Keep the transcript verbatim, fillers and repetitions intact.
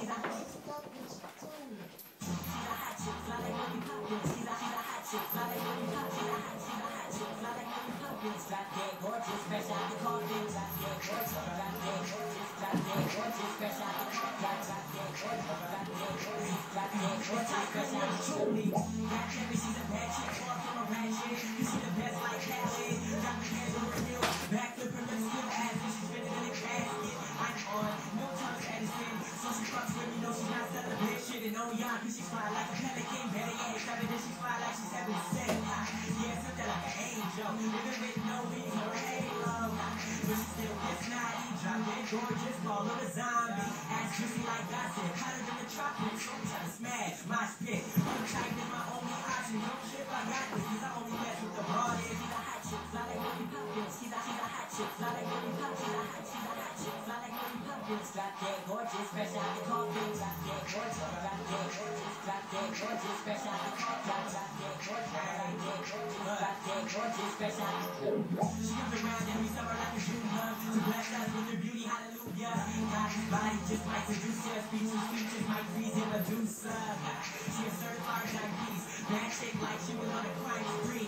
She's fly like a Khalique, better yet, excited that she's fly like she's having sex. Yeah, something like an angel, even with no wings or a halo. But she still gets naughty, drop dead gorgeous, call her a zombie. Ass juicy like gossip, hotter than the tropics. So I'm trying to smash my spit. I'm tight is my only option. No trip, I got this, cause I only mess with the broadest. She's a hot chick, fly like Willie Poppins. She's a, she's a hot chick, fly like Willie Poppins. She's a hot, she's a hot chick, fly like Willie Poppins. Drop dead gorgeous, fresh out the coffin. Drop dead gorgeous, drop dead gorgeous, drop dead gorgeous, fresh out the coffin. Drop dead gorgeous, drop dead gorgeous, drop dead gorgeous, fresh out the coffin. She comes around every summer like a junior. To bless us with her beauty, hallelujah. God's body just might seduce her. Speeches, features might freeze in Medusa. She a certified diabetes. Bad chick like she was on a crime spree.